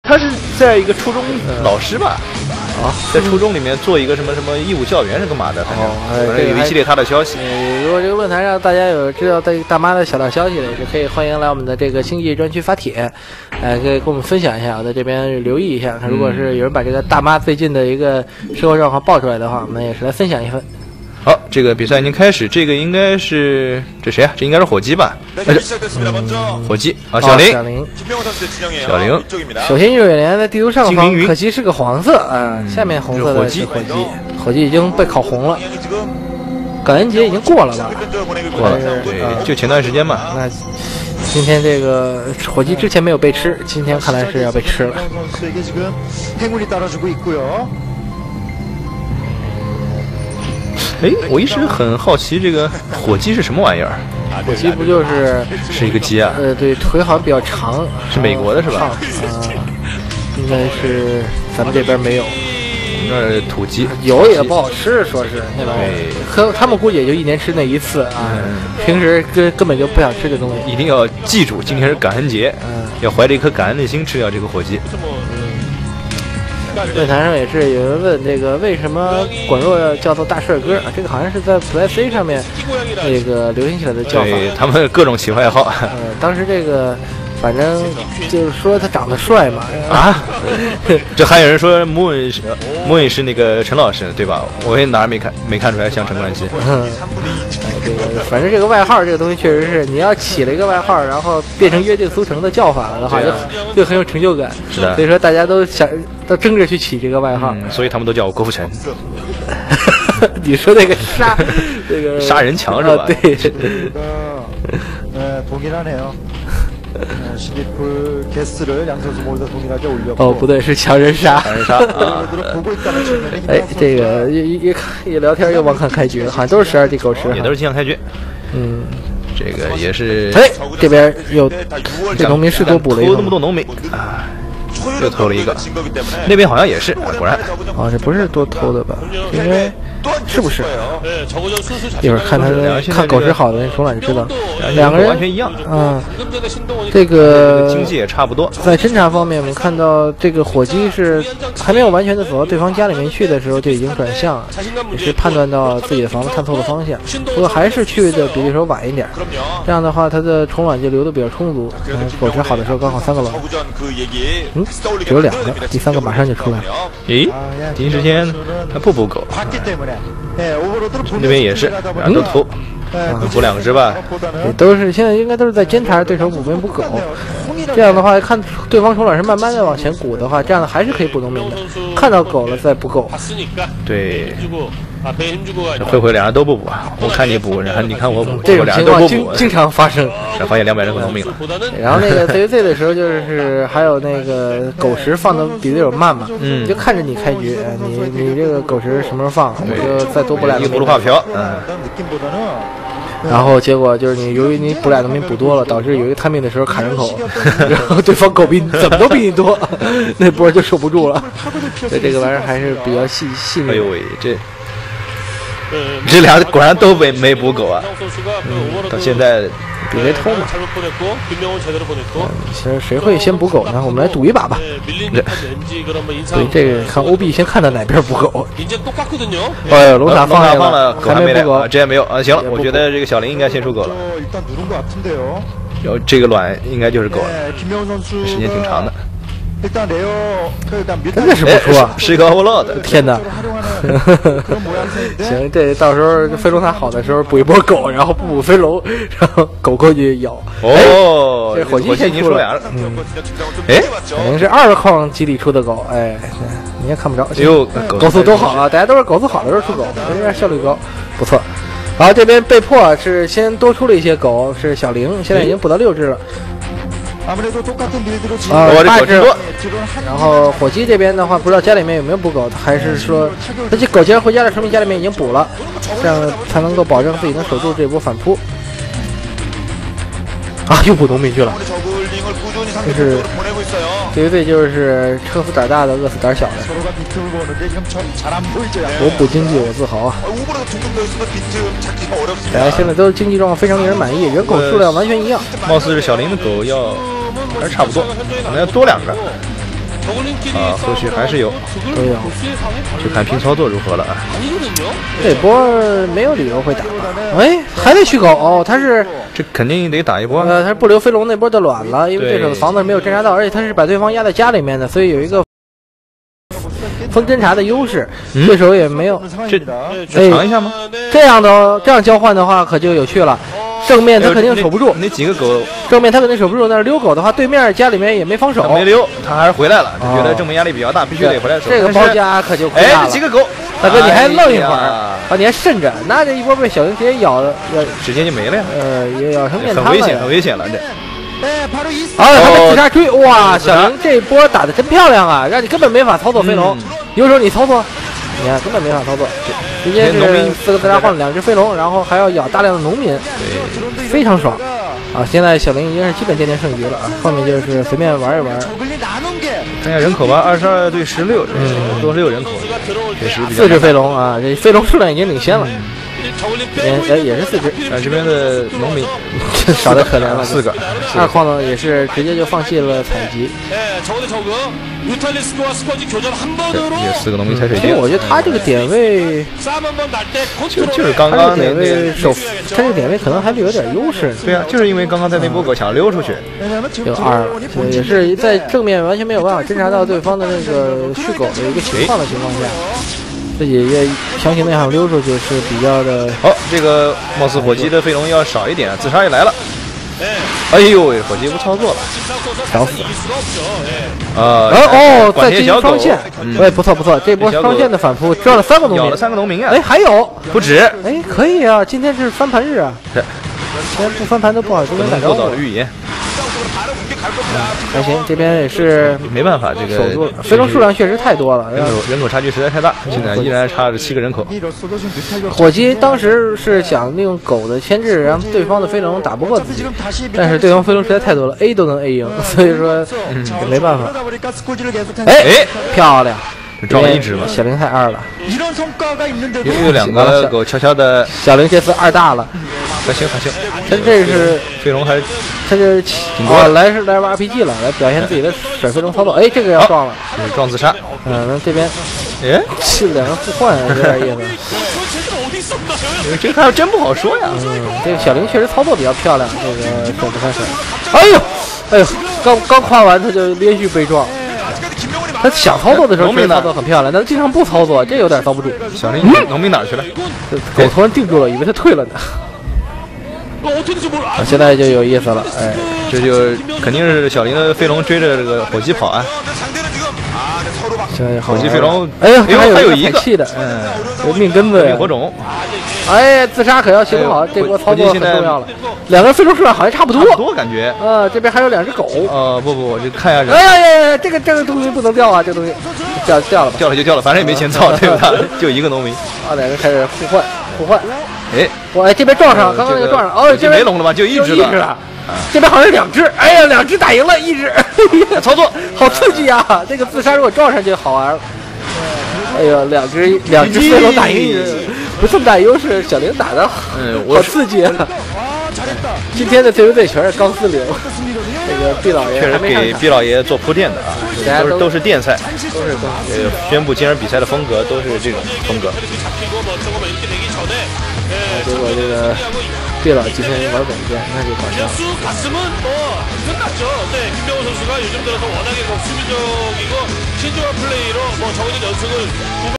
他是在一个初中老师吧？ 啊， 在初中里面做一个什么义务教员是干嘛的？反正有一系列他的消息。 如果这个论坛上大家有知道大妈的小道消息的，也可以欢迎来我们的这个星际专区发帖，可以跟我们分享一下，我在这边留意一下。如果是有人把这个大妈最近的一个生活状况爆出来的话，我们也是来分享一份。 好，这个比赛已经开始，这个应该是这谁啊？这应该是火鸡吧？火鸡啊，小林。小林。 首先运动员在地图上方，可惜是个黄色啊，下面红色的是火鸡，火鸡已经被烤红了。感恩节已经过了吧？ 过了，对，就前段时间嘛。 那今天这个火鸡之前没有被吃，今天看来是要被吃了。 哎，我一直很好奇，这个火鸡是什么玩意儿？ 火鸡不就是一个鸡啊？ 对，腿好像比较长， 是美国的是吧？ 应该是咱们这边没有。 我们这儿土鸡有也不好吃，说是那玩意儿，他们估计也就一年吃那一次啊，平时根本就不想吃这东西。 一定要记住，今天是感恩节，要怀着一颗感恩的心吃掉这个火鸡。 论坛上也是有人问这个为什么滚肉叫做大帅哥啊？这个好像是在 PlayC 上面那个流行起来的叫法。 对，他们各种起外号。 当时这个反正就是说他长得帅嘛。 啊，这还有人说Moon是那个陈老师对吧？我也哪儿没看出来像陈冠希。 这个反正这个外号这个东西确实是，你要起了一个外号，然后变成约定俗成的叫法了的话，就很有成就感。 是的， 所以说大家都争着去起这个外号， 所以他们都叫我郭富城。 你说那个杀人强是吧？ 对。哦，不对，是强人杀。 强人杀啊！ 哎，这个一聊天又忘看开局了，好像都是12D 狗食， 也都是镜像开局。这个也是。 哎，这边又这农民是多补了一个， 偷那么多农民啊！又偷了一个，那边好像也是，果然。 这不是多偷的吧？应该是不是？一会儿看他看狗食好的那重览就知道，两个人完全一样。 这个经济也差不多。 在侦查方面，我们看到这个火鸡是还没有完全的走到对方家里面去的时候就已经转向了，也是判断到自己的房子看错了方向，不过还是去的比对手晚一点。这样的话，他的重卵就留的比较充足。狗食好的时候刚好3个卵。只有2个，第3个马上就出来了。 咦，第一时间还不补狗？那边也是，都偷，补2只吧。 都是现在应该都是在监察对手补没补狗。这样的话，看对方重卵是慢慢的往前鼓的话，这样的还是可以补农民的。看到狗了再补狗。 对。会两人都不补啊！我看你补，然后你看我补， 这种情况经常发生。 发现200人口农民了。 然后那个 ZVZ 的时候，就是还有那个狗食放的比对手慢嘛，就看着你开局，你这个狗食什么时候放，我就再多补2个。 一个葫芦画瓢， 然后结果就是由于你补2农民补多了，导致有一个探命的时候砍人口，然后对方狗比怎么都比你多，那波就受不住了。所以这个玩意儿还是比较细腻。 哎呦喂，这俩果然都没补狗啊！到现在比谁偷嘛。其实谁会先补狗呢？我们来赌一把吧。所以这个看 OB 先看到哪边补狗。龙塔放了， 还没补狗， 这也没有啊。行了，我觉得这个小林应该先出狗了。这个卵应该就是狗了，时间挺长的。 真的是不出啊！ 是一个欧乐的， 天哪！行，这到时候飞龙塔好的时候补一波狗，然后不补飞龙，然后狗过去咬。这火鸡先出了。肯定是2个矿基地出的狗。你也看不着。狗速都好啊，大家都是狗速好的时候出狗，这样效率高，不错。然后这边被迫是先多出了一些狗，是小玲，现在已经补到6只了。8只。然后火鸡这边的话，不知道家里面有没有补狗，还是说那这狗既然回家了，说明家里面已经补了，这样才能够保证自己能守住这波反扑。又补农民去了，就是对，就是车死胆大的，饿死胆小的。我补经济，我自豪啊！大家现在都是经济状况非常令人满意，人口数量完全一样。 貌似是小林的狗还是差不多，可能要多2个。 后续还是有， 都有， 就看拼操作如何了啊。 这波没有理由会打，哎，还得续狗哦，他是这肯定得打一波。 他是不留飞龙那波的卵了，因为对手的房子没有侦察到，而且他是把对方压在家里面的，所以有一个风侦察的优势，对手也没有。 这尝一下吗？ 这样交换的话可就有趣了。正面他肯定守不住， 那几个狗正面他肯定守不住。那溜狗的话，对面家里面也没防守， 没溜，他还是回来了。他觉得正面压力比较大，必须得回来守。 这个包夹可就亏大了。 这几个狗， 大哥你还愣一会儿啊？你还慎着，那这一波被小林直接咬了， 直接就没了呀。 也咬成面汤了， 很危险，很危险了这。 他的自杀追，哇，小林这波打的真漂亮啊，让你根本没法操作飞龙。有时候你操作，你看根本没法操作，直接是4个自杀换了2只飞龙，然后还要咬大量的农民，对，非常爽啊！现在小林已经是基本奠定胜局了啊，后面就是随便玩一玩。 看一下人口吧，22对16，多6人口，确实比较。 4只飞龙啊，这飞龙数量已经领先了。也是4只， 这边的农民少得可怜了 ，4个。 2矿呢也是直接就放弃了采集。 也4个农民采水晶。 我觉得他这个点位就是刚刚那个他这个点位可能还是有点优势。 对啊，就是因为刚刚在那波狗想溜出去， 有2，也是在正面完全没有办法侦察到对方的那个续狗的一个情况的情况下。自己也强行那样溜出去是比较的。 好，这个貌似火鸡的飞龙要少一点，自杀也来了。哎呦喂，火鸡不操作了， 找死！再进行双线，不错，这波双线的反扑抓了3个农民， 咬了3个农民啊！ 哎，还有不止， 哎，可以啊，今天是翻盘日啊，今天不翻盘都不好跟人打招呼。 预言。 还行，这边也是没办法，这个守住飞龙数量确实太多了， 人口差距实在太大，现在依然差着7个人口。 火鸡当时是想利用狗的牵制，让对方的飞龙打不过自己，但是对方飞龙实在太多了 ，A 都能 A 赢，所以说也没办法。哎，漂亮！ 撞了1只嘛， 小林太2了， 有2个狗悄悄的。 小林这次2大了， 还行， 他这是飞龙还。 他这来玩 RPG 了，来表现自己的甩飞龙操作。哎，这个要撞了， 撞自杀。 那这边， 哎， 是2人互换，有点意思。这个还真不好说呀。 这个小林确实操作比较漂亮，这个甩不开甩。哎呦，刚夸完他就连续被撞。他想操作的时候，确实操作很漂亮，但经常不操作，这有点遭不住。 小林，农民哪去了？ 狗突然定住了，以为他退了呢。现在就有意思了，哎， 这就肯定是小林的飞龙追着这个火鸡跑啊。火鸡飞龙， 哎呀， 还有一个气的，有命根子， 火种。 哎，自杀可要行好，这波操作很重要了。2个飞龙数量好像差不多， 感觉。 这边还有2只狗。 不，我就看一下。 哎呀，这个东西不能掉啊，这个东西掉了吧？ 掉了就掉了，反正也没钱造，对吧？就1个农民。 2人开始互换。 哎， 这边撞上，刚刚那个撞上， 这没龙了吧？就1只了。 这边好像是2只，哎呀，2只打赢了1只， 操作好刺激啊！这个自杀如果撞上就好玩了。哎呦2只飞龙打赢1只，不这么大优势，小林打的好刺激啊！今天的 CVZ 全是钢丝流，这个毕老爷确实给毕老爷做铺垫的啊，都是电赛， 都是宣布今日比赛的风格都是这种風格。 结果这个毕老今天玩本件，那就搞笑了。